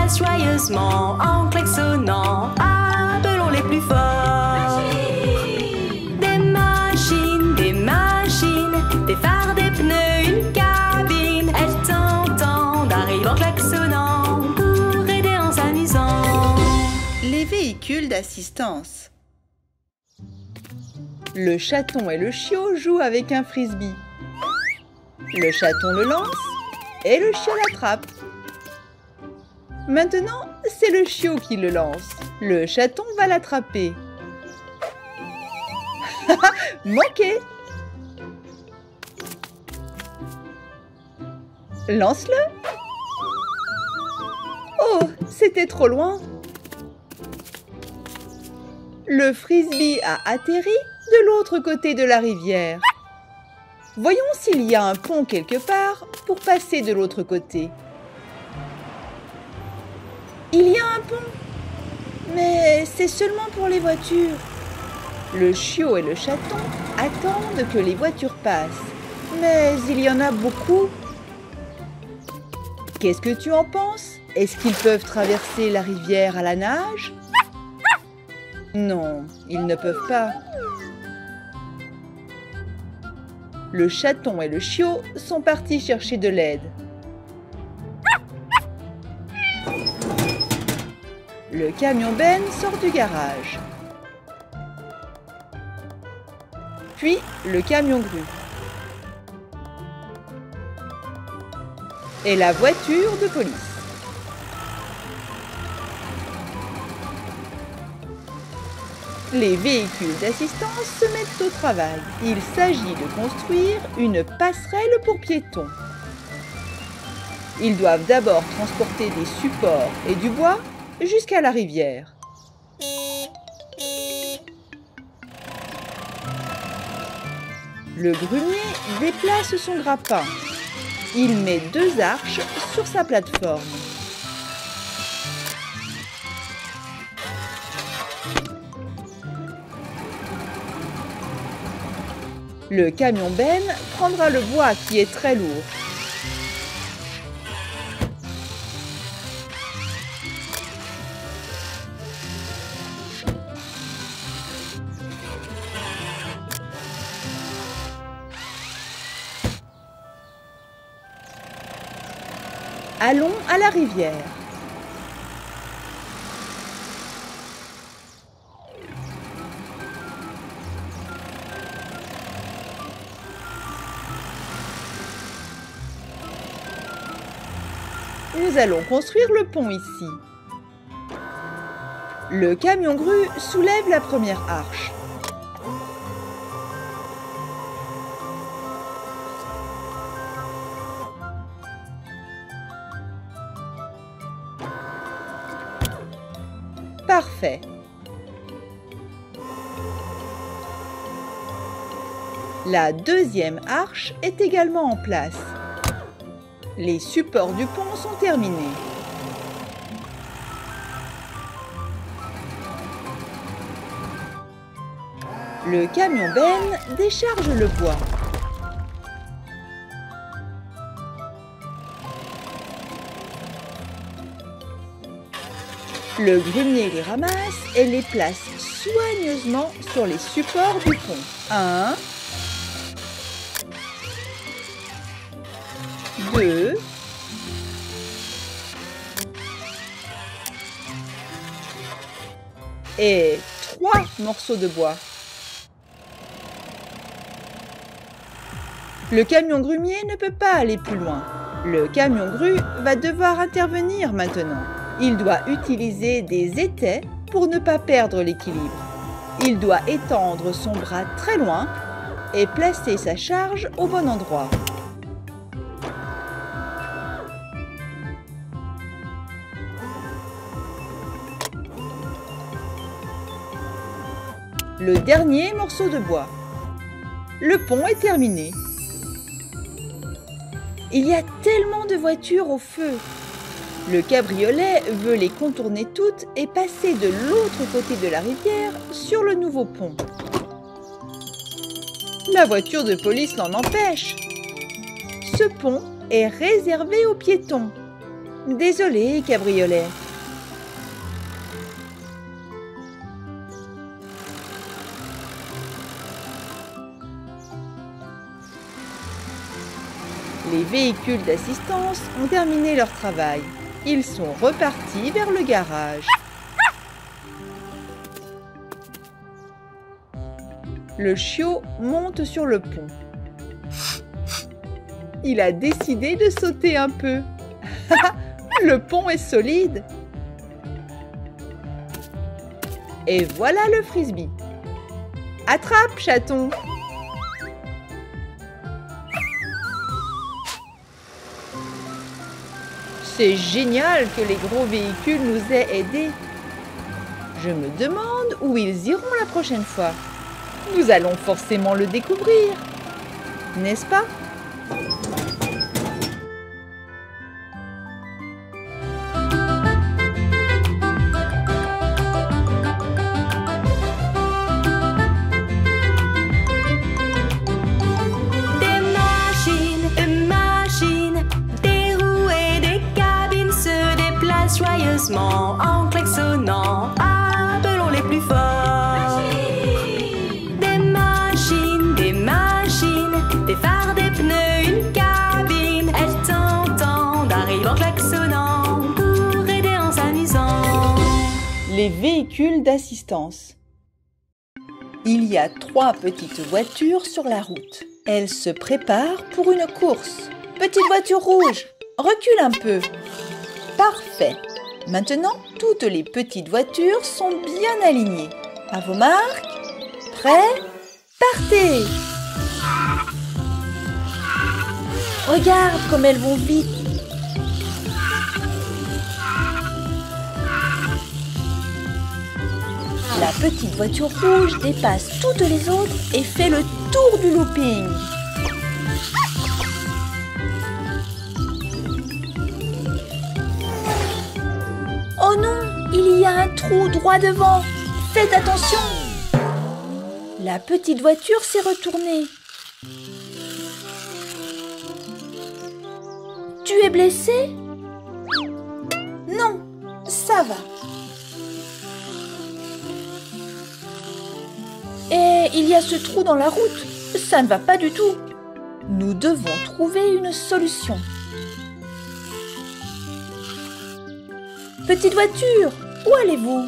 passe joyeusement en klaxonnant. Appelons les plus forts. Des machines, des phares, des pneus, une cabine. Elles t'entendent, arrivent en klaxonnant pour aider en s'amusant. Les véhicules d'assistance. Le chaton et le chiot jouent avec un frisbee. Le chaton le lance et le chiot l'attrape. Maintenant, c'est le chiot qui le lance. Le chaton va l'attraper. Manqué! Lance-le! Oh, c'était trop loin! Le frisbee a atterri de l'autre côté de la rivière. Voyons s'il y a un pont quelque part pour passer de l'autre côté. Il y a un pont, mais c'est seulement pour les voitures. Le chiot et le chaton attendent que les voitures passent, mais il y en a beaucoup. Qu'est-ce que tu en penses? Est-ce qu'ils peuvent traverser la rivière à la nage? Non, ils ne peuvent pas. Le chaton et le chiot sont partis chercher de l'aide. Le camion Ben sort du garage. Puis le camion grue. Et la voiture de police. Les véhicules d'assistance se mettent au travail. Il s'agit de construire une passerelle pour piétons. Ils doivent d'abord transporter des supports et du bois jusqu'à la rivière. Le grumier déplace son grappin. Il met 2 arches sur sa plateforme. Le camion Ben prendra le bois qui est très lourd. Allons à la rivière. Nous allons construire le pont ici. Le camion grue soulève la première arche. Parfait. La deuxième arche est également en place. Les supports du pont sont terminés. Le camion Ben décharge le bois. Le grumier les ramasse et les place soigneusement sur les supports du pont. 1, 2, et 3 morceaux de bois. Le camion grumier ne peut pas aller plus loin. Le camion grue va devoir intervenir maintenant. Il doit utiliser des étais pour ne pas perdre l'équilibre. Il doit étendre son bras très loin et placer sa charge au bon endroit. Le dernier morceau de bois. Le pont est terminé. Il y a tellement de voitures au feu. Le cabriolet veut les contourner toutes et passer de l'autre côté de la rivière sur le nouveau pont. La voiture de police l'en empêche. Ce pont est réservé aux piétons. Désolé, cabriolet. Les véhicules d'assistance ont terminé leur travail. Ils sont repartis vers le garage. Le chiot monte sur le pont. Il a décidé de sauter un peu. Le pont est solide. Et voilà le frisbee. Attrape, chaton! C'est génial que les gros véhicules nous aient aidés. Je me demande où ils iront la prochaine fois. Nous allons forcément le découvrir, n'est-ce pas? Joyeusement en klaxonnant, appelons les plus forts. Des machines, des phares, des pneus, une cabine. Elles t'entendent, arrivent en klaxonnant pour aider en s'amusant. Les véhicules d'assistance. Il y a 3 petites voitures sur la route. Elles se préparent pour une course. Petite voiture rouge, recule un peu. Parfait. Maintenant, toutes les petites voitures sont bien alignées. À vos marques, prêts, partez! Regarde comme elles vont vite. La petite voiture rouge dépasse toutes les autres et fait le tour du looping. Oh non, il y a un trou droit devant. Faites attention. La petite voiture s'est retournée. Tu es blessé? Non, ça va. Et il y a ce trou dans la route. Ça ne va pas du tout. Nous devons trouver une solution. Petite voiture, où allez-vous?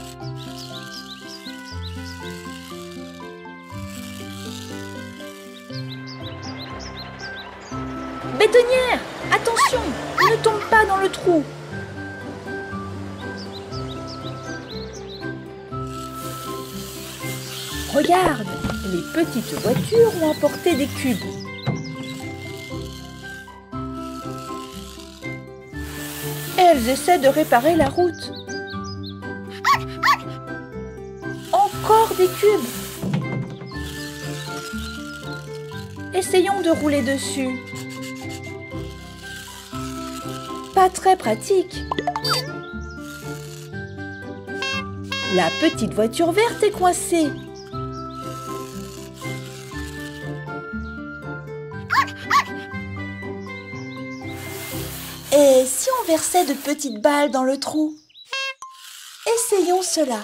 Bétonnière, attention, ne tombe pas dans le trou. Regarde, les petites voitures ont apporté des cubes. Elles essaient de réparer la route. Encore des cubes. Essayons de rouler dessus. Pas très pratique. La petite voiture verte est coincée. Et si on versait de petites balles dans le trou? Essayons cela.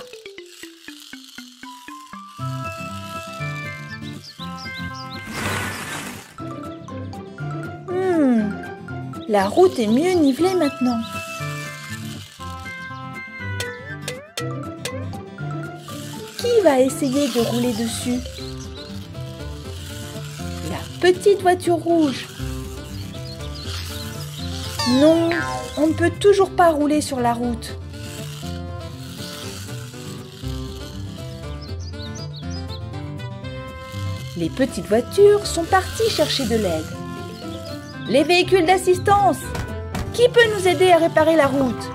La route est mieux nivelée maintenant. Qui va essayer de rouler dessus? La petite voiture rouge. Non, on ne peut toujours pas rouler sur la route. Les petites voitures sont parties chercher de l'aide. Les véhicules d'assistance! Qui peut nous aider à réparer la route?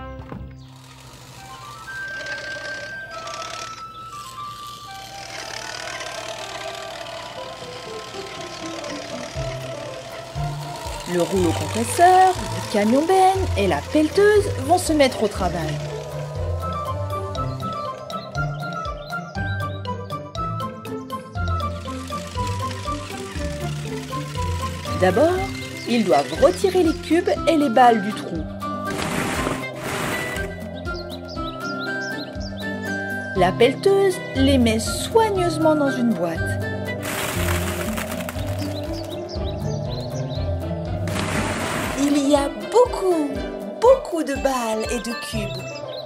Le rouleau compresseur, le camion-benne et la pelleteuse vont se mettre au travail. D'abord, ils doivent retirer les cubes et les balles du trou. La pelleteuse les met soigneusement dans une boîte. Il y a beaucoup de balles et de cubes.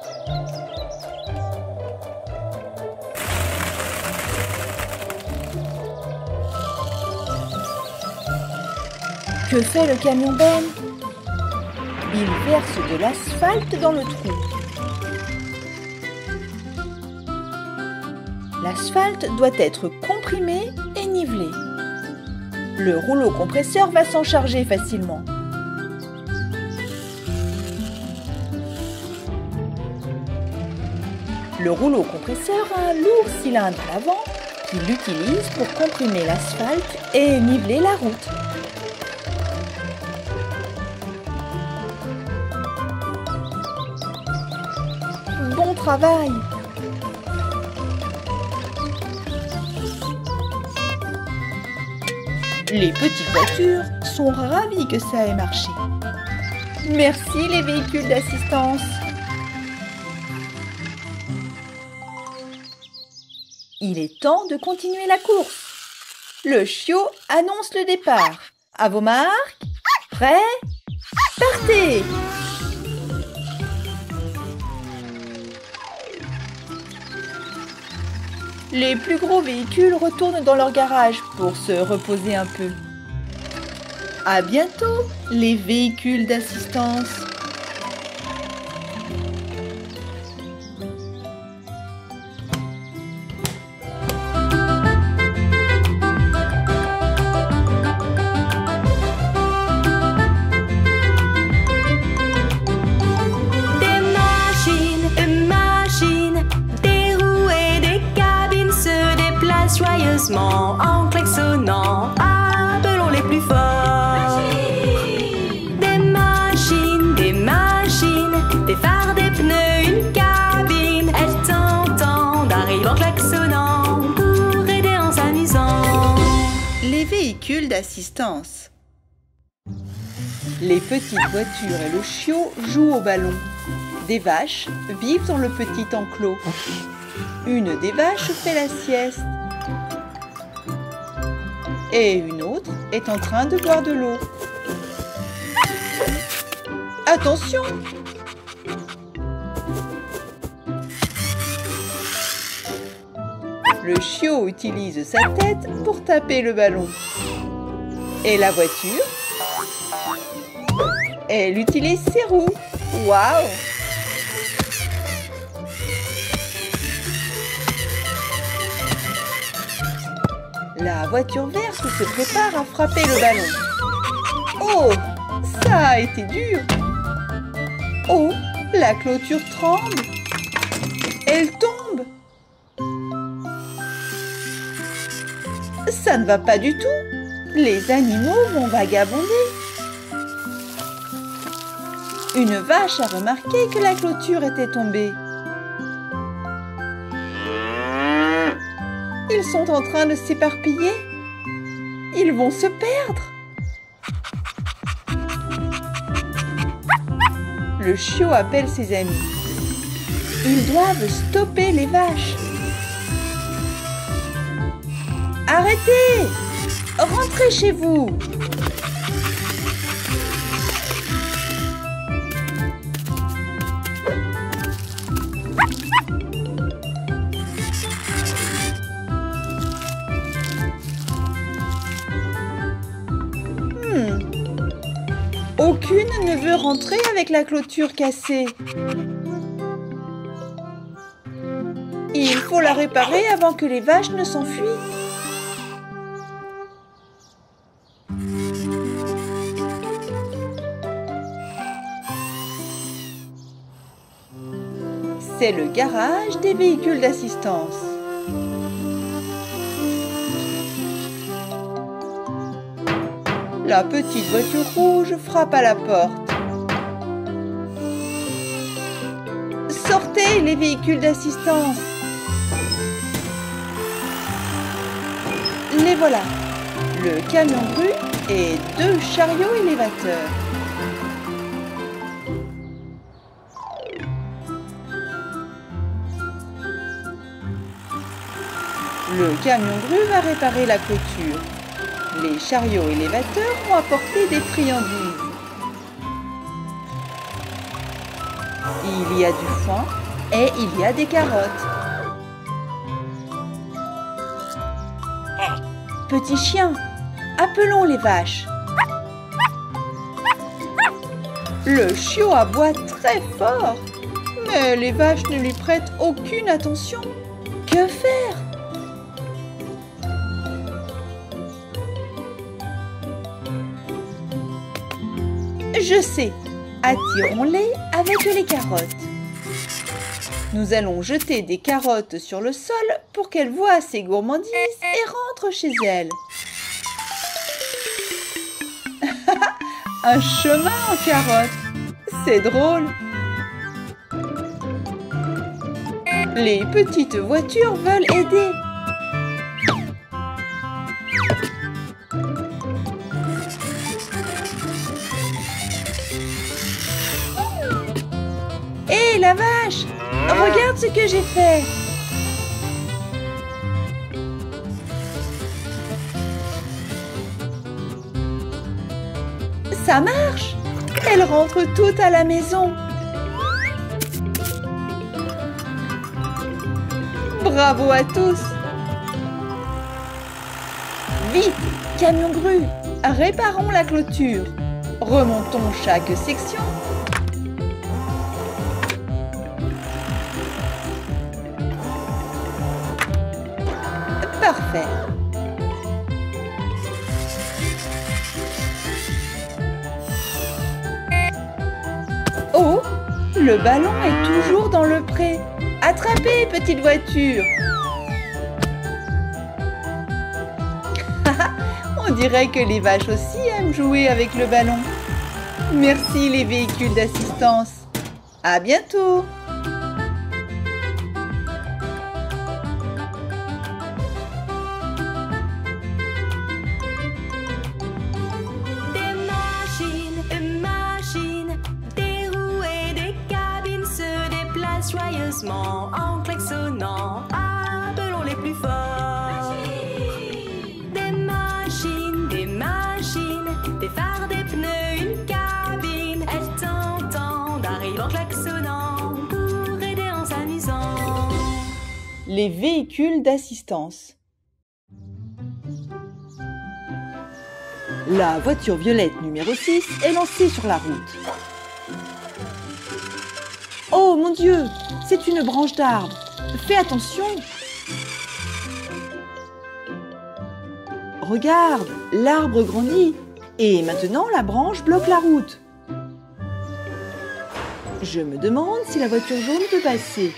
Que fait le camion Ben? Il verse de l'asphalte dans le trou. L'asphalte doit être comprimé et nivelé. Le rouleau compresseur va s'en charger facilement. Le rouleau compresseur a un lourd cylindre à l'avant qu'il utilise pour comprimer l'asphalte et niveler la route. Bon travail! Les petites voitures sont ravies que ça ait marché. Merci les véhicules d'assistance. Il est temps de continuer la course. Le chiot annonce le départ. À vos marques, prêts, partez! Les plus gros véhicules retournent dans leur garage pour se reposer un peu. À bientôt, les véhicules d'assistance. Joyeusement en klaxonnant, appelons les plus forts. Des machines, des phares, des pneus, une cabine. Elles t'entendent, arrivent en klaxonnant pour aider en s'amusant. Les véhicules d'assistance. Les petites voitures et le chiot jouent au ballon. Des vaches vivent dans le petit enclos. Une des vaches fait la sieste. Et une autre est en train de boire de l'eau. Attention! Le chiot utilise sa tête pour taper le ballon. Et la voiture? Elle utilise ses roues. Waouh! La voiture verte se prépare à frapper le ballon. Oh, ça a été dur. Oh, la clôture tremble. Elle tombe. Ça ne va pas du tout. Les animaux vont vagabonder. Une vache a remarqué que la clôture était tombée. Ils sont en train de s'éparpiller. Ils vont se perdre. Le chiot appelle ses amis. Ils doivent stopper les vaches. Arrêtez! Rentrez chez vous! Aucune ne veut rentrer avec la clôture cassée. Il faut la réparer avant que les vaches ne s'enfuient. C'est le garage des véhicules d'assistance. La petite voiture rouge frappe à la porte. Sortez les véhicules d'assistance. Les voilà. Le camion grue et 2 chariots élévateurs. Le camion grue va réparer la clôture. Les chariots élévateurs vont apporter des friandises. Il y a du foin et il y a des carottes. Petit chien, appelons les vaches. Le chiot aboie très fort, mais les vaches ne lui prêtent aucune attention. Que faire? Je sais, attirons-les avec les carottes. Nous allons jeter des carottes sur le sol pour qu'elles voient ses gourmandises et rentrent chez elles. Un chemin en carottes, c'est drôle. Les petites voitures veulent aider. Hé, la vache! Regarde ce que j'ai fait! Ça marche! Elles rentrent toutes à la maison. Bravo à tous! Vite, camion grue, réparons la clôture. Remontons chaque section. Parfait. Oh, le ballon est toujours dans le pré. Attrapez, petite voiture. On dirait que les vaches aussi aiment jouer avec le ballon. Merci les véhicules d'assistance. À bientôt. Joyeusement en klaxonnant, appelons les plus forts. Des machines, des phares, des pneus, une cabine. Elles t'entendent, arrivent en klaxonnant pour aider en s'amusant. Les véhicules d'assistance. La voiture violette numéro 6 est lancée sur la route. Oh mon Dieu, c'est une branche d'arbre. Fais attention. Regarde, l'arbre grandit. Et maintenant, la branche bloque la route. Je me demande si la voiture jaune peut passer.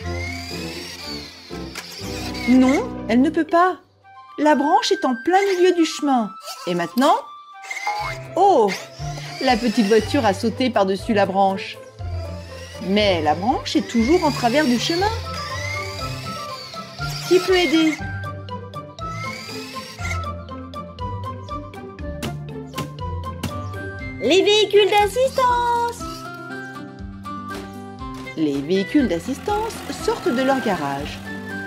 Non, elle ne peut pas. La branche est en plein milieu du chemin. Et maintenant? Oh, la petite voiture a sauté par-dessus la branche. Mais la branche est toujours en travers du chemin. Qui peut aider? Les véhicules d'assistance! Les véhicules d'assistance sortent de leur garage.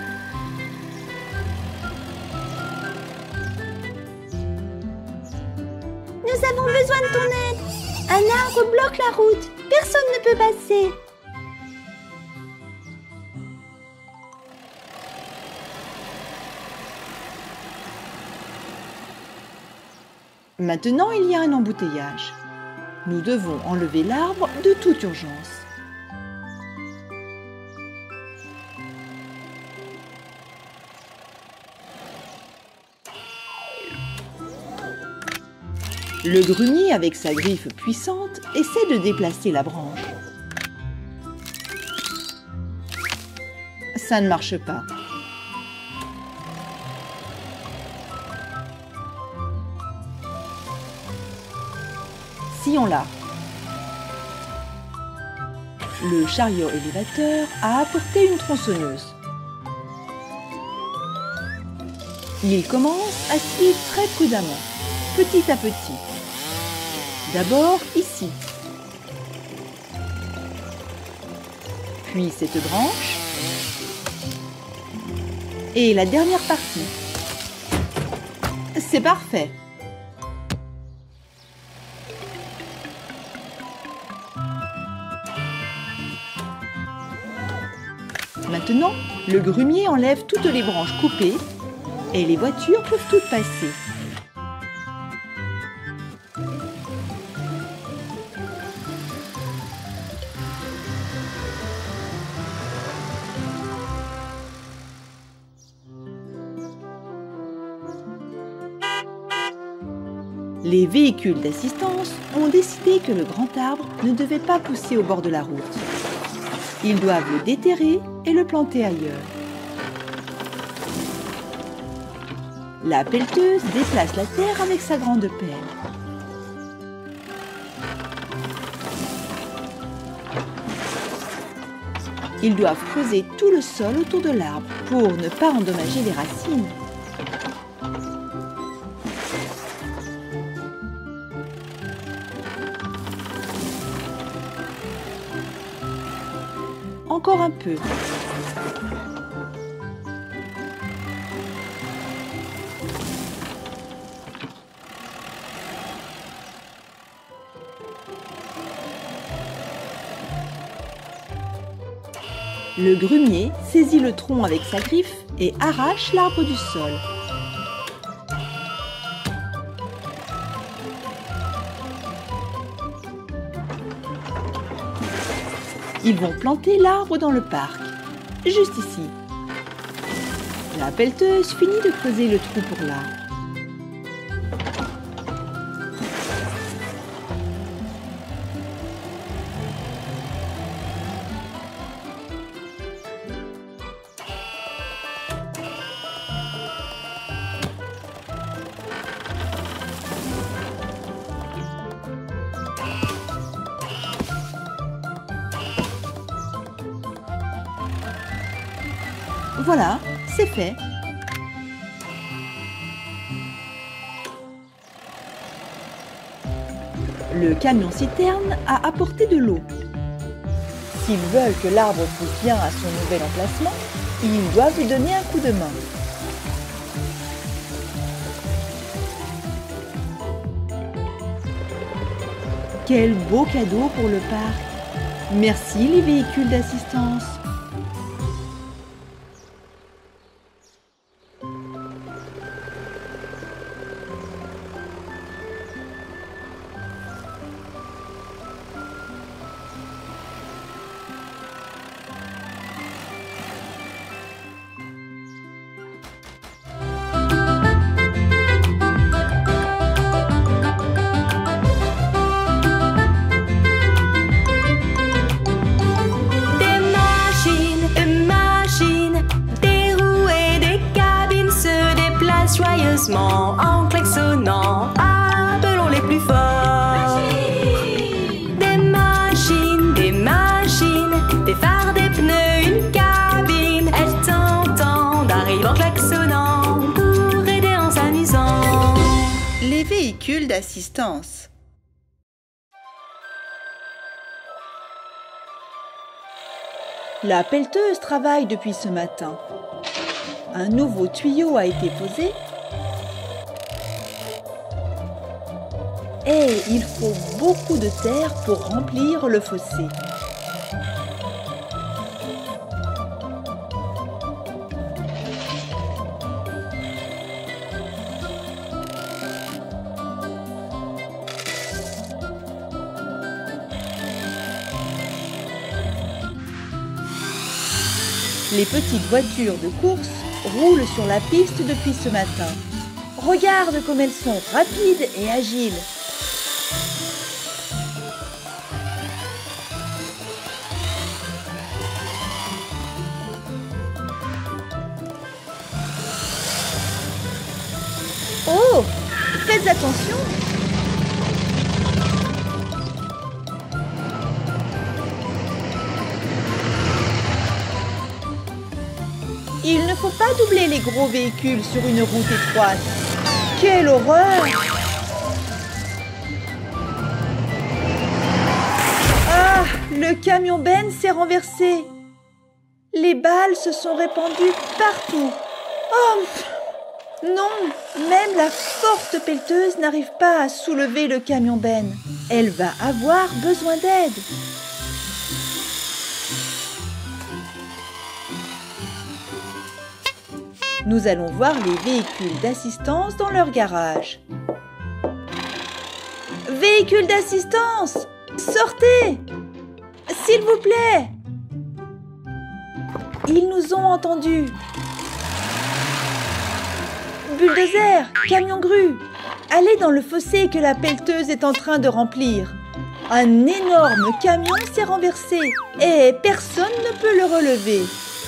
Nous avons besoin de ton aide. Un arbre bloque la route. Personne ne peut passer. Maintenant, il y a un embouteillage. Nous devons enlever l'arbre de toute urgence. Le grunier, avec sa griffe puissante, essaie de déplacer la branche. Ça ne marche pas. Sillons-la. Le chariot élévateur a apporté une tronçonneuse. Il commence à scier très prudemment, petit à petit. D'abord ici. Puis cette branche. Et la dernière partie. C'est parfait. Maintenant, le grumier enlève toutes les branches coupées et les voitures peuvent toutes passer. Les véhicules d'assistance ont décidé que le grand arbre ne devait pas pousser au bord de la route. Ils doivent le déterrer et le planter ailleurs. La pelleteuse déplace la terre avec sa grande pelle. Ils doivent creuser tout le sol autour de l'arbre pour ne pas endommager les racines. Encore un peu. Le grumier saisit le tronc avec sa griffe et arrache l'arbre du sol. Ils vont planter l'arbre dans le parc, juste ici. La pelleteuse finit de creuser le trou pour l'arbre. Voilà, c'est fait. Le camion-citerne a apporté de l'eau. S'ils veulent que l'arbre pousse bien à son nouvel emplacement, ils doivent lui donner un coup de main. Quel beau cadeau pour le parc! Merci les véhicules d'assistance. Joyeusement en klaxonnant, appelons les plus forts. Des machines, des phares, des pneus, une cabine. Elles t'entendent, arrivent en klaxonnant pour aider en s'amusant. Les véhicules d'assistance. La pelleteuse travaille depuis ce matin. Un nouveau tuyau a été posé. Et il faut beaucoup de terre pour remplir le fossé. Les petites voitures de course roulent sur la piste depuis ce matin. Regarde comme elles sont rapides et agiles. Oh, faites attention! Il ne faut pas doubler les gros véhicules sur une route étroite. Quelle horreur! Ah, le camion Ben s'est renversé. Les balles se sont répandues partout. Oh, Non, même la forte pelleteuse n'arrive pas à soulever le camion Ben. Elle va avoir besoin d'aide. Nous allons voir les véhicules d'assistance dans leur garage. Véhicules d'assistance! Sortez! S'il vous plaît! Ils nous ont entendus. Bulldozer, camion grue, allez dans le fossé que la pelleteuse est en train de remplir. Un énorme camion s'est renversé et personne ne peut le relever.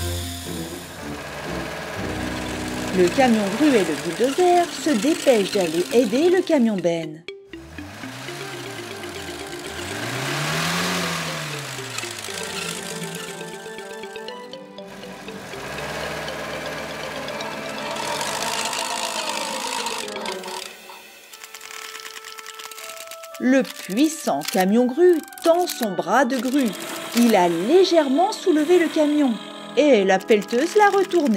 Le camion grue et le bulldozer se dépêchent d'aller aider le camion Ben. Le puissant camion grue tend son bras de grue. Il a légèrement soulevé le camion et la pelleteuse l'a retourné.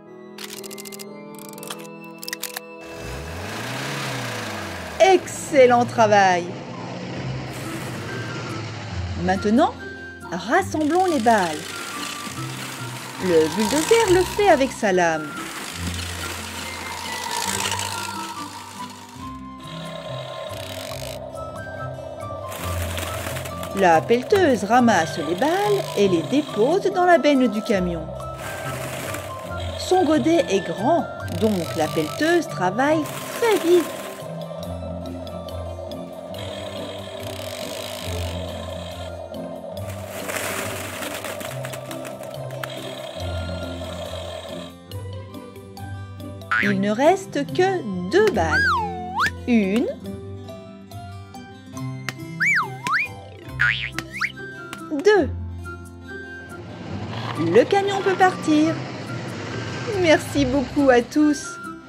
Excellent travail! Maintenant, rassemblons les balles. Le bulldozer le fait avec sa lame. La pelleteuse ramasse les balles et les dépose dans la benne du camion. Son godet est grand, donc la pelleteuse travaille très vite. Il ne reste que 2 balles. 1, 2. Le camion peut partir. Merci beaucoup à tous.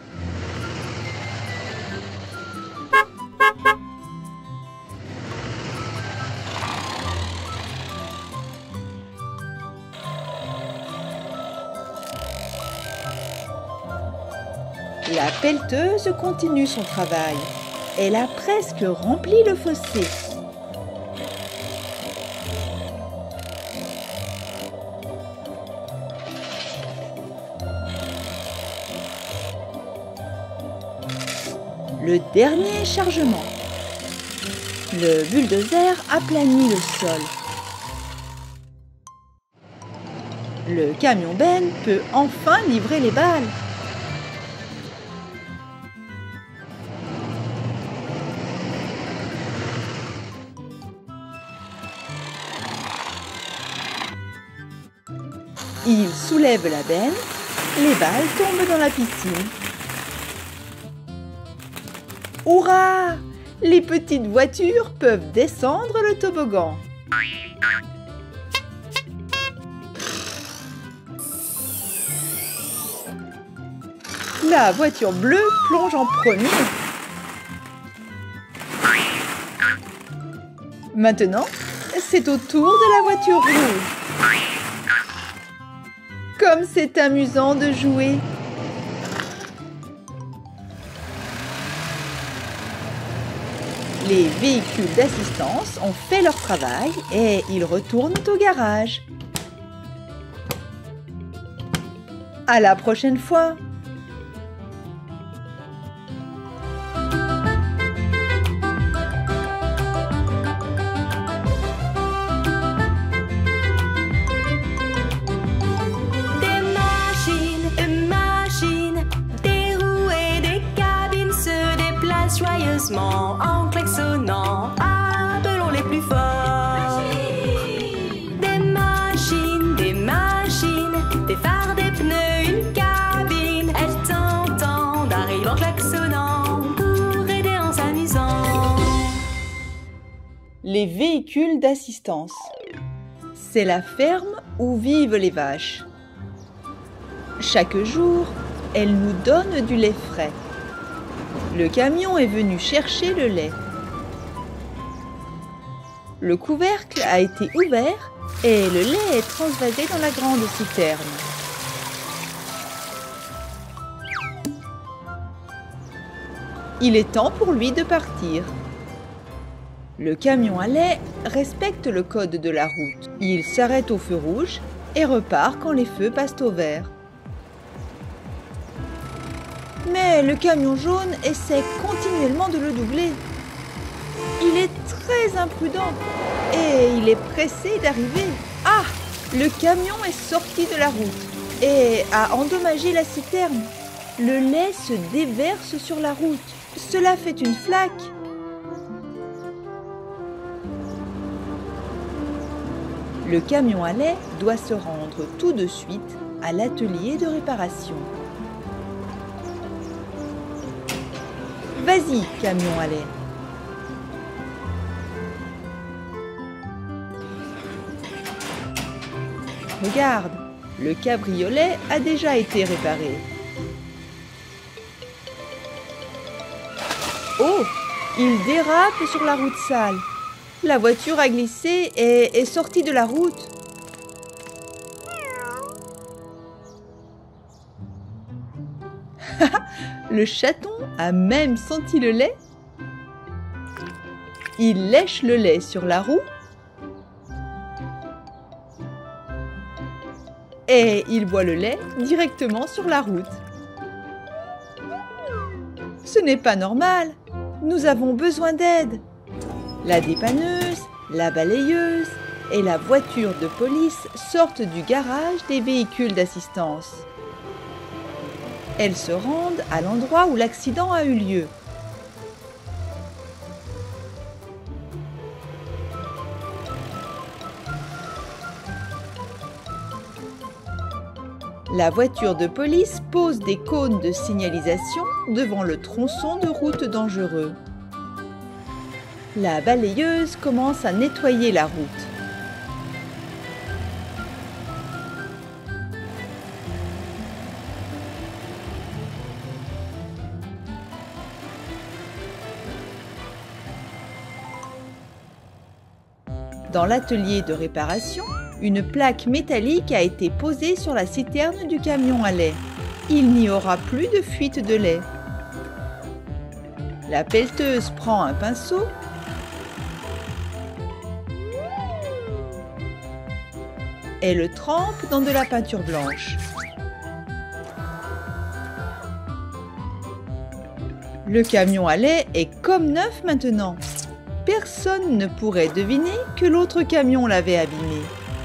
La pelleteuse continue son travail. Elle a presque rempli le fossé. Le dernier chargement. Le bulldozer aplanit le sol. Le camion Ben peut enfin livrer les balles. Il soulève la benne, les balles tombent dans la piscine. Hurrah! Les petites voitures peuvent descendre le toboggan. La voiture bleue plonge en premier. Maintenant, c'est au tour de la voiture rouge. Comme c'est amusant de jouer! Les véhicules d'assistance ont fait leur travail et ils retournent au garage. À la prochaine fois! Joyeusement en klaxonnant, appelons les plus forts. Des machines, des phares, des pneus, une cabine. Elles t'entendent, arrivent en klaxonnant pour aider en s'amusant. Les véhicules d'assistance. C'est la ferme où vivent les vaches. Chaque jour, elles nous donnent du lait frais. Le camion est venu chercher le lait. Le couvercle a été ouvert et le lait est transvasé dans la grande citerne. Il est temps pour lui de partir. Le camion à lait respecte le code de la route. Il s'arrête au feu rouge et repart quand les feux passent au vert. Mais le camion jaune essaie continuellement de le doubler. Il est très imprudent et il est pressé d'arriver. Ah! Le camion est sorti de la route et a endommagé la citerne. Le lait se déverse sur la route. Cela fait une flaque. Le camion à lait doit se rendre tout de suite à l'atelier de réparation. Vas-y, camion à lait. Regarde, le cabriolet a déjà été réparé. Oh, il dérape sur la route sale. La voiture a glissé et est sortie de la route. Le chaton a même senti le lait. Il lèche le lait sur la roue. Et il boit le lait directement sur la route. Ce n'est pas normal. Nous avons besoin d'aide. La dépanneuse, la balayeuse et la voiture de police sortent du garage des véhicules d'assistance. Elles se rendent à l'endroit où l'accident a eu lieu. La voiture de police pose des cônes de signalisation devant le tronçon de route dangereux. La balayeuse commence à nettoyer la route. Dans l'atelier de réparation, une plaque métallique a été posée sur la citerne du camion à lait. Il n'y aura plus de fuite de lait. La pelleteuse prend un pinceau et le trempe dans de la peinture blanche. Le camion à lait est comme neuf maintenant. Personne ne pourrait deviner que l'autre camion l'avait abîmé.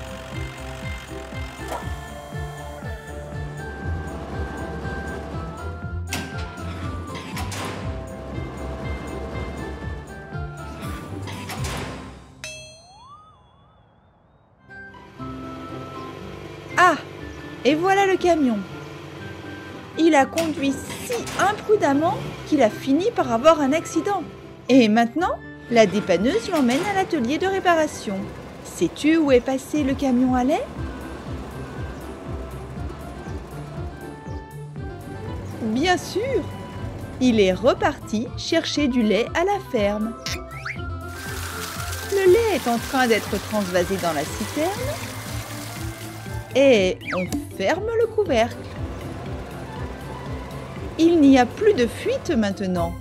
Ah! Et voilà le camion. Il a conduit si imprudemment qu'il a fini par avoir un accident. Et maintenant, la dépanneuse l'emmène à l'atelier de réparation. Sais-tu où est passé le camion à lait? Bien sûr! Il est reparti chercher du lait à la ferme. Le lait est en train d'être transvasé dans la citerne. Et on ferme le couvercle. Il n'y a plus de fuite maintenant.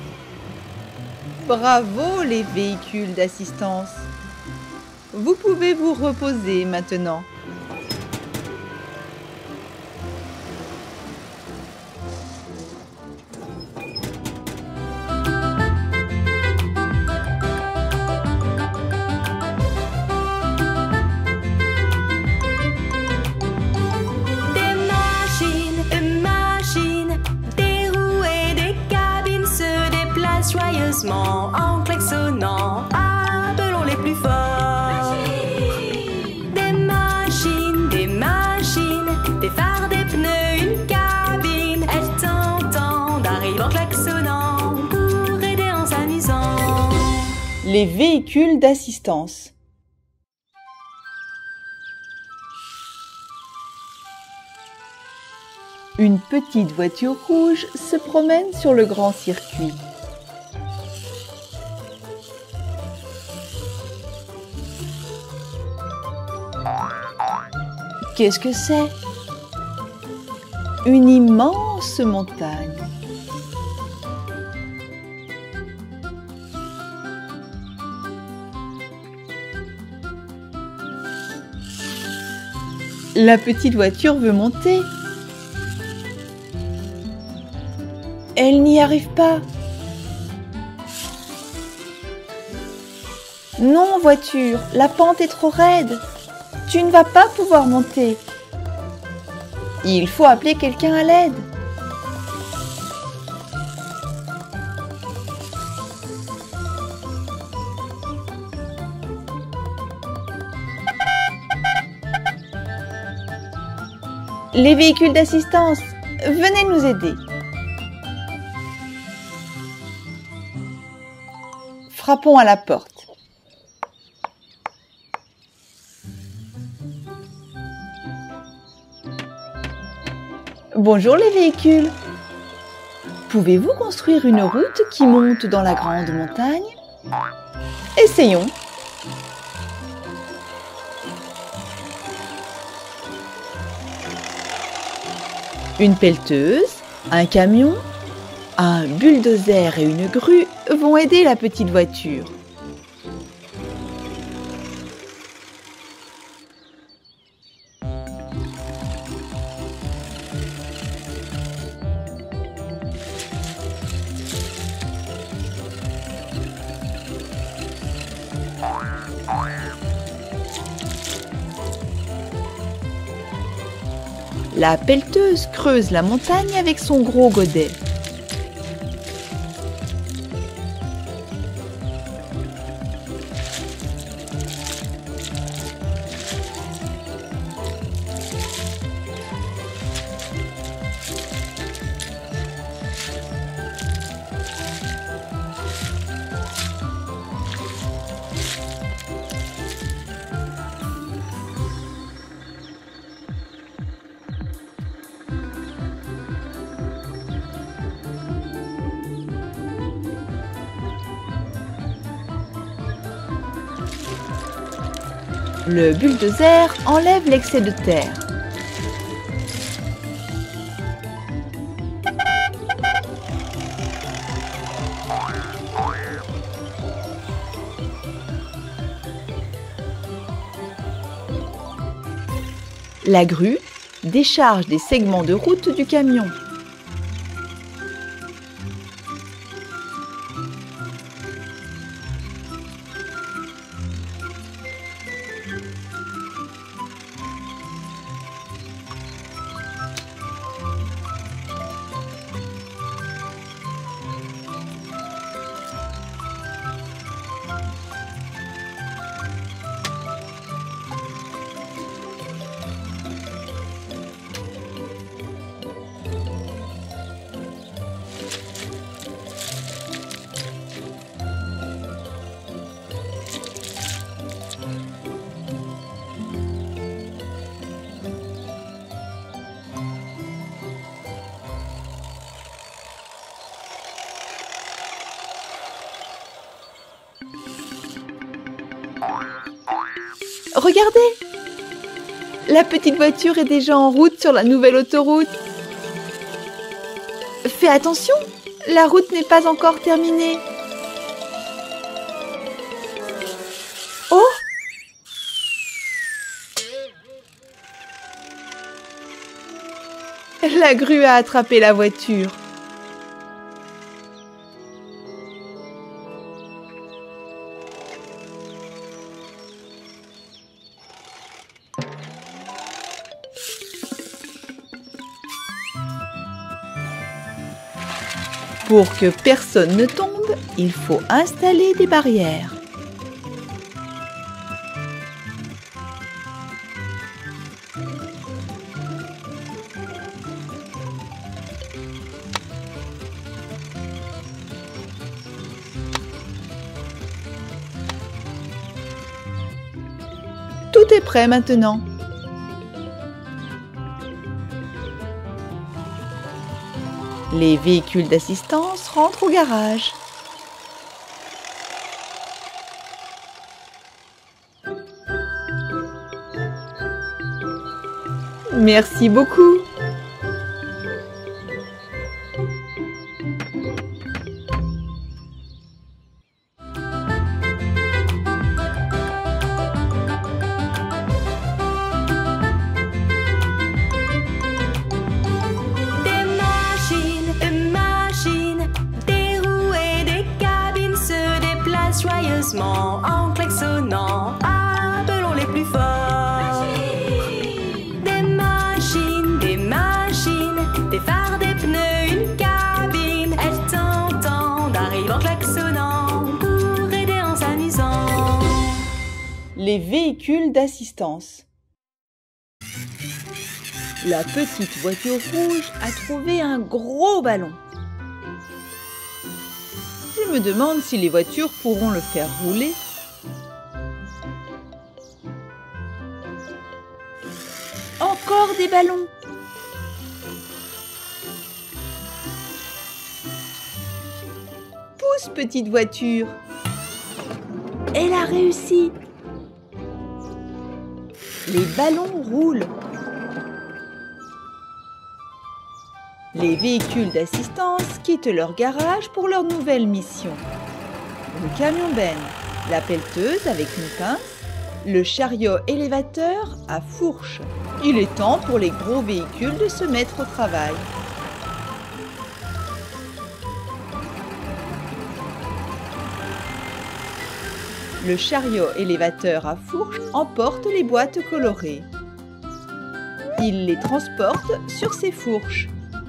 Bravo les véhicules d'assistance. Vous pouvez vous reposer maintenant. Joyeusement en klaxonnant, appelons les plus forts. Des machines, des phares, des pneus, une cabine. Elles t'entendent, arrivent en klaxonnant pour aider en s'amusant. Les véhicules d'assistance. Une petite voiture rouge se promène sur le grand circuit. Qu'est-ce que c'est? Une immense montagne. La petite voiture veut monter. Elle n'y arrive pas. Non, voiture, la pente est trop raide. Tu ne vas pas pouvoir monter. Il faut appeler quelqu'un à l'aide. Les véhicules d'assistance, venez nous aider. Frappons à la porte. Bonjour les véhicules. Pouvez-vous construire une route qui monte dans la grande montagne? Essayons. Une pelleteuse, un camion, un bulldozer et une grue vont aider la petite voiture. La pelleteuse creuse la montagne avec son gros godet. Le bulldozer enlève l'excès de terre. La grue décharge des segments de route du camion. Regardez! La petite voiture est déjà en route sur la nouvelle autoroute. Fais attention, la route n'est pas encore terminée. Oh! La grue a attrapé la voiture. Pour que personne ne tombe, il faut installer des barrières. Tout est prêt maintenant. Les véhicules d'assistance rentrent au garage. Merci beaucoup. les véhicules d'assistance. La petite voiture rouge a trouvé un gros ballon. Je me demande si les voitures pourront le faire rouler. Encore des ballons. Pousse, petite voiture. Elle a réussi. Les ballons roulent. Les véhicules d'assistance quittent leur garage pour leur nouvelle mission. Le camion-benne, la pelleteuse avec une pince, le chariot élévateur à fourche. Il est temps pour les gros véhicules de se mettre au travail. Le chariot élévateur à fourche emporte les boîtes colorées. Il les transporte sur ses fourches.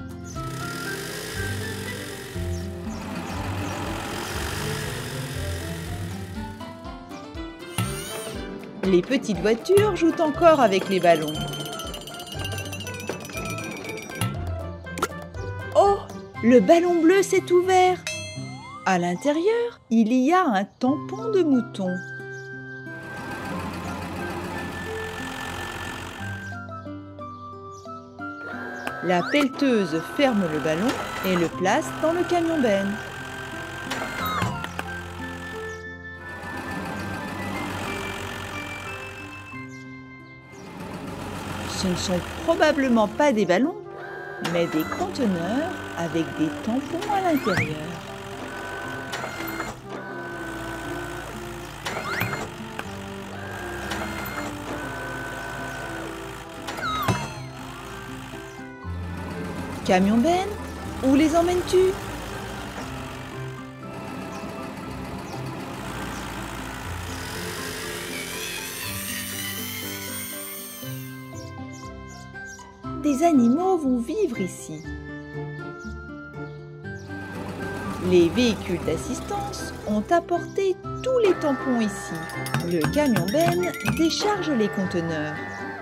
Les petites voitures jouent encore avec les ballons. Oh, le ballon bleu s'est ouvert. À l'intérieur, il y a un tampon de mouton. La pelleteuse ferme le ballon et le place dans le camion-benne. Ce ne sont probablement pas des ballons, mais des conteneurs avec des tampons à l'intérieur. Camion-benne, où les emmènes-tu ? Des animaux vont vivre ici. Les véhicules d'assistance ont apporté tous les tampons ici. Le camion-benne décharge les conteneurs.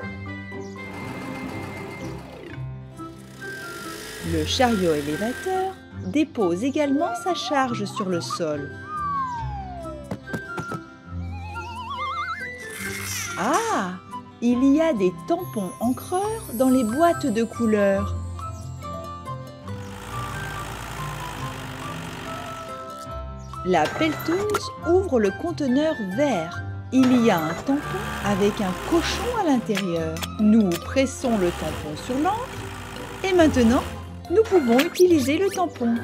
Le chariot élévateur dépose également sa charge sur le sol. Ah! Il y a des tampons encreurs dans les boîtes de couleurs. La pelleteuse ouvre le conteneur vert. Il y a un tampon avec un cochon à l'intérieur. Nous pressons le tampon sur l'encre et maintenant, nous pouvons utiliser le tampon.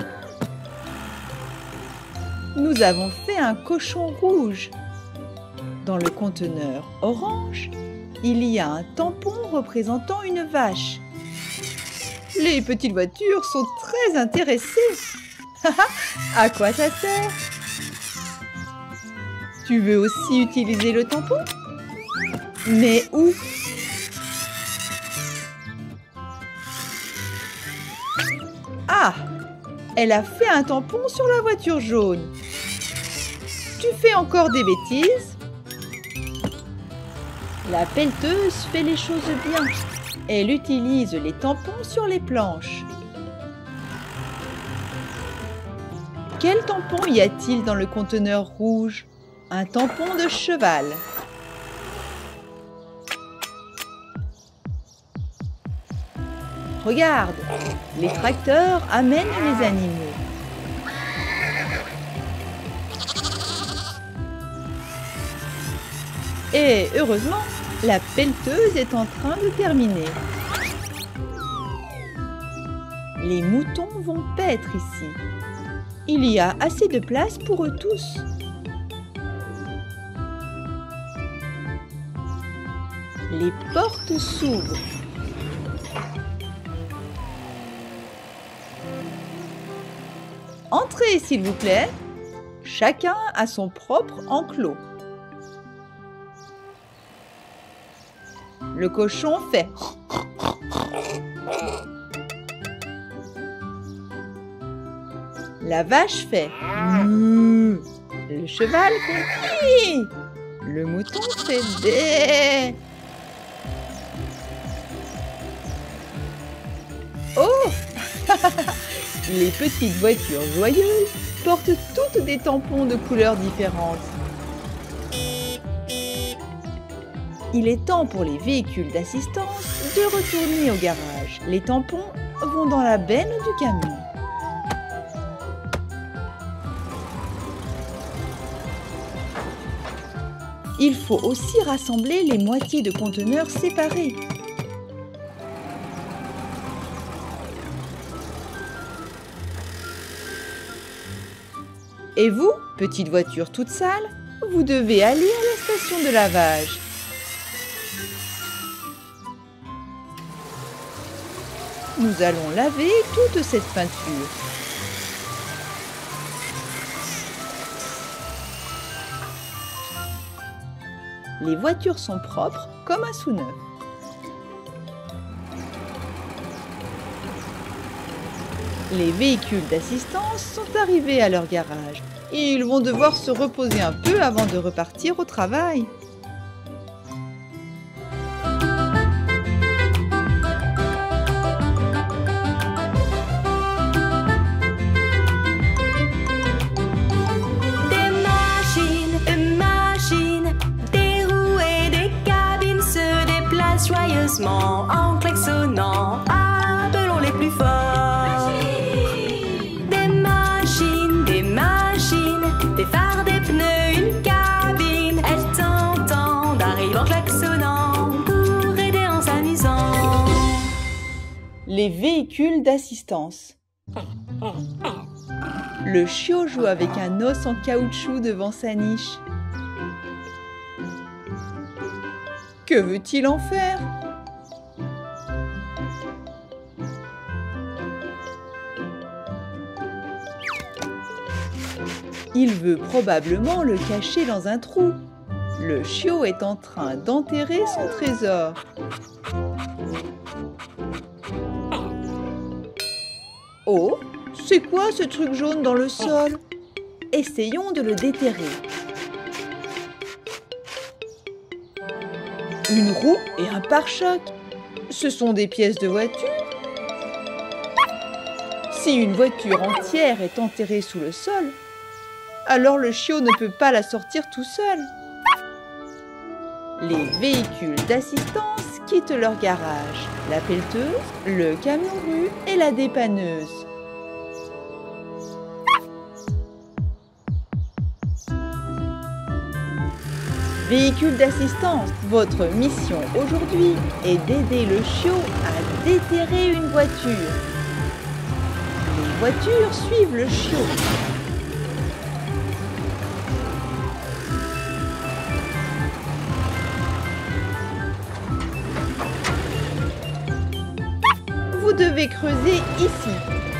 Nous avons fait un cochon rouge. Dans le conteneur orange, il y a un tampon représentant une vache. Les petites voitures sont très intéressées. À quoi ça sert? Tu veux aussi utiliser le tampon? Mais où? Ah! Elle a fait un tampon sur la voiture jaune. Tu fais encore des bêtises? La pelleteuse fait les choses bien. Elle utilise les tampons sur les planches. Quel tampon y a-t-il dans le conteneur rouge? Un tampon de cheval. Regarde, les tracteurs amènent les animaux. Et heureusement, la pelleteuse est en train de terminer. Les moutons vont paître ici. Il y a assez de place pour eux tous. Les portes s'ouvrent. Entrez, s'il vous plaît. Chacun a son propre enclos. Le cochon fait. La vache fait. Le cheval fait. Le mouton fait bé. Oh! Les petites voitures joyeuses portent toutes des tampons de couleurs différentes. Il est temps pour les véhicules d'assistance de retourner au garage. Les tampons vont dans la benne du camion. Il faut aussi rassembler les moitiés de conteneurs séparés. Et vous, petite voiture toute sale, vous devez aller à la station de lavage. Nous allons laver toute cette peinture. Les voitures sont propres comme un sous-neuf. Les véhicules d'assistance sont arrivés à leur garage. Ils vont devoir se reposer un peu avant de repartir au travail. Joyeusement en klaxonnant, appelons les plus forts. Des machines, des phares, des pneus, une cabine. Elles t'entendent, arrivent en klaxonnant pour aider en s'amusant. Les véhicules d'assistance. Le chiot joue avec un os en caoutchouc devant sa niche. Que veut-il en faire? Il veut probablement le cacher dans un trou. Le chiot est en train d'enterrer son trésor. Oh, c'est quoi ce truc jaune dans le sol? Essayons de le déterrer. Une roue et un pare-choc. Ce sont des pièces de voiture. Si une voiture entière est enterrée sous le sol, alors le chiot ne peut pas la sortir tout seul. Les véhicules d'assistance quittent leur garage. La pelleteuse, le camion-grue et la dépanneuse. Véhicule d'assistance, votre mission aujourd'hui est d'aider le chiot à déterrer une voiture. Les voitures suivent le chiot. Vous devez creuser ici.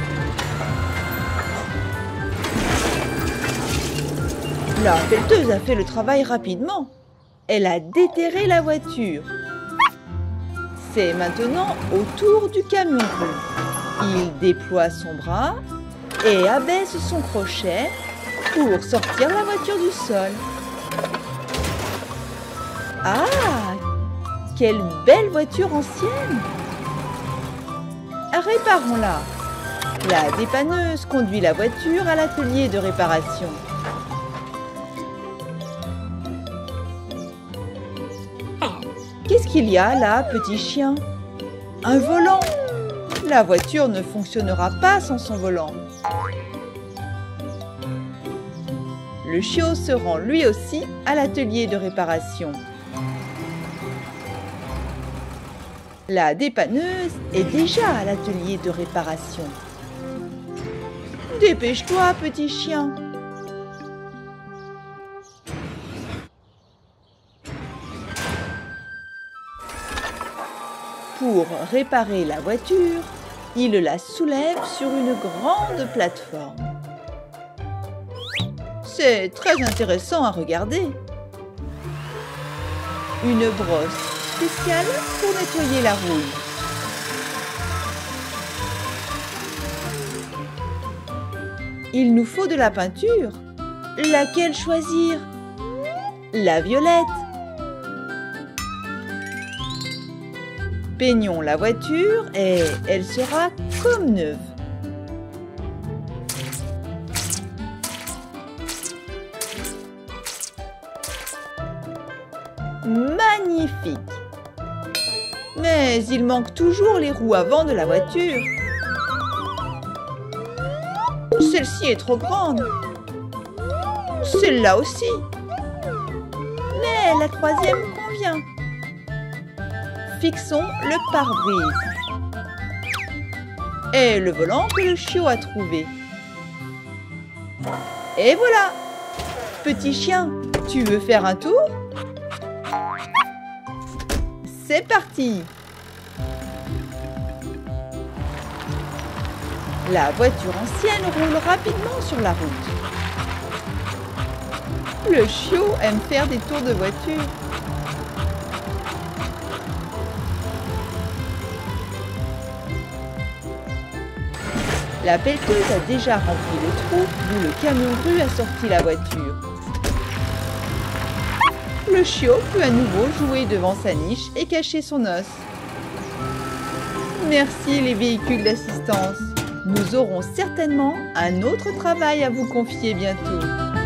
La pelleteuse a fait le travail rapidement. Elle a déterré la voiture. C'est maintenant au tour du camion-grue. Il déploie son bras et abaisse son crochet pour sortir la voiture du sol. Ah! Quelle belle voiture ancienne! Réparons-la. La dépanneuse conduit la voiture à l'atelier de réparation. Qu'est-ce qu'il y a là, petit chien? Un volant! La voiture ne fonctionnera pas sans son volant. Le chiot se rend lui aussi à l'atelier de réparation. La dépanneuse est déjà à l'atelier de réparation. Dépêche-toi, petit chien! Pour réparer la voiture, il la soulève sur une grande plateforme. C'est très intéressant à regarder. Une brosse spéciale pour nettoyer la rouille. Il nous faut de la peinture. Laquelle choisir? la violette. Peignons la voiture et elle sera comme neuve. Magnifique! Mais il manque toujours les roues avant de la voiture. Celle-ci est trop grande. Celle-là aussi. Mais la troisième convient. Fixons le pare-brise. Et le volant que le chiot a trouvé. Et voilà! Petit chien, tu veux faire un tour? C'est parti! La voiture ancienne roule rapidement sur la route. Le chiot aime faire des tours de voiture. La pelleteuse a déjà rempli le trou d'où le camion grue a sorti la voiture. Le chiot peut à nouveau jouer devant sa niche et cacher son os. Merci les véhicules d'assistance. Nous aurons certainement un autre travail à vous confier bientôt.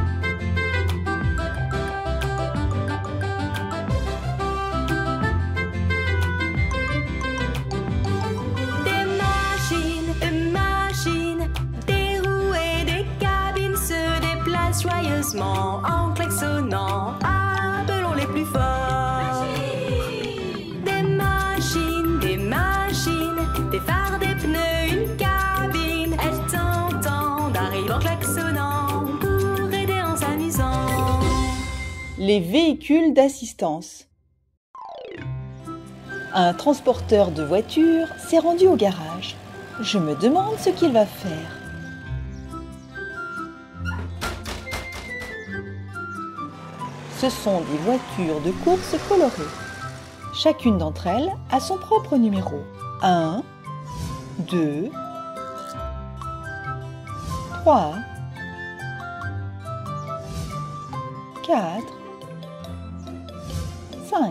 Des roues et des cabines se déplacent joyeusement en klaxonnant. Appelons les plus forts. Des machines, des phares, des pneus, une cabine. Elles t'entendent, arrivent en klaxonnant pour aider en s'amusant. Les véhicules d'assistance. Un transporteur de voitures s'est rendu au garage. Je me demande ce qu'il va faire. Ce sont des voitures de course colorées. Chacune d'entre elles a son propre numéro. 1, 2, 3, 4, 5.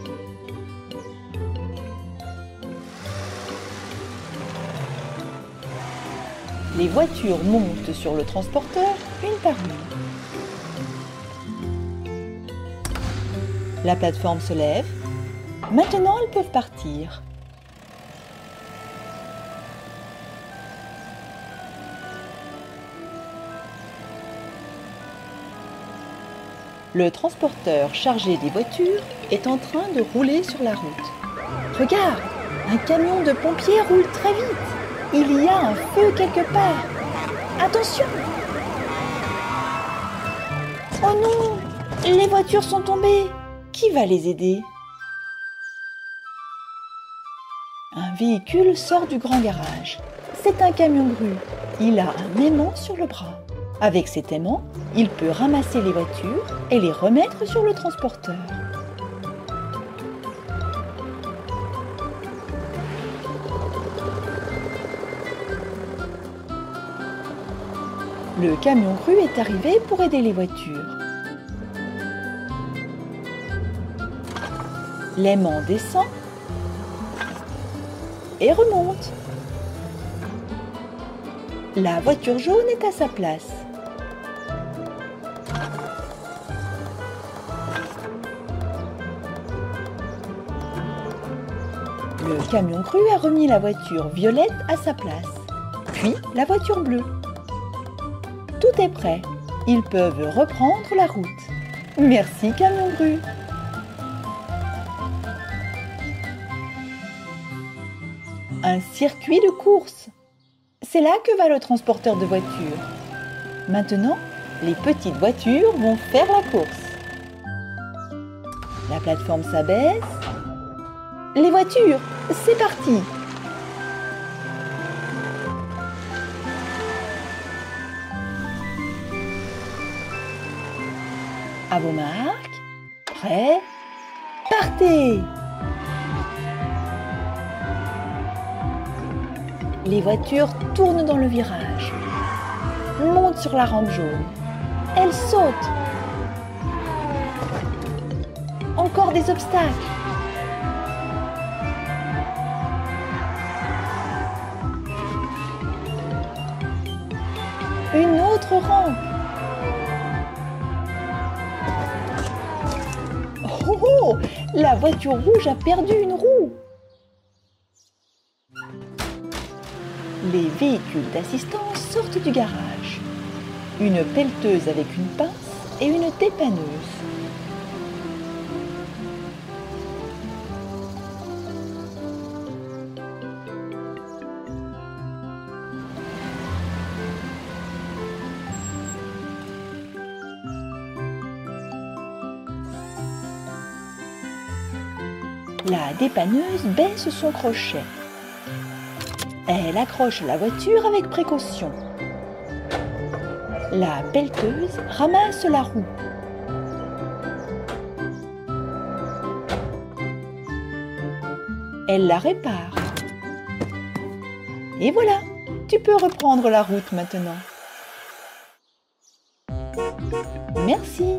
Les voitures montent sur le transporteur une par une. La plateforme se lève. Maintenant, elles peuvent partir. Le transporteur chargé des voitures est en train de rouler sur la route. Regarde, un camion de pompiers roule très vite. Il y a un feu quelque part. Attention! Oh non! Les voitures sont tombées. Qui va les aider? Un véhicule sort du grand garage. C'est un camion grue. Il a un aimant sur le bras. Avec cet aimant, il peut ramasser les voitures et les remettre sur le transporteur. Le camion grue est arrivé pour aider les voitures. L'aimant descend et remonte. La voiture jaune est à sa place. Le camion grue a remis la voiture violette à sa place, puis la voiture bleue. Tout est prêt. Ils peuvent reprendre la route. Merci, camion grue. Un circuit de course. C'est là que va le transporteur de voitures. Maintenant, les petites voitures vont faire la course. La plateforme s'abaisse. Les voitures, c'est parti! À vos marques, prêts, partez! Les voitures tournent dans le virage, montent sur la rampe jaune. Elles sautent. les obstacles. Une autre rampe. Oh, oh, la voiture rouge a perdu une roue. Les véhicules d'assistance sortent du garage. Une pelleteuse avec une pince et une dépanneuse. La dépanneuse baisse son crochet. Elle accroche la voiture avec précaution. La pelleteuse ramasse la roue. Elle la répare. Et voilà, tu peux reprendre la route maintenant. Merci.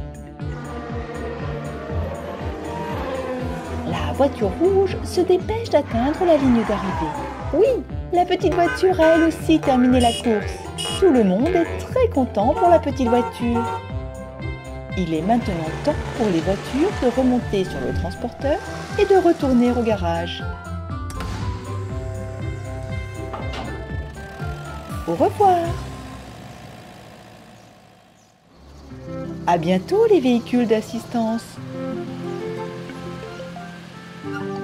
La voiture rouge se dépêche d'atteindre la ligne d'arrivée. Oui, la petite voiture a elle aussi terminé la course. Tout le monde est très content pour la petite voiture. Il est maintenant temps pour les voitures de remonter sur le transporteur et de retourner au garage. Au revoir. À bientôt les véhicules d'assistance.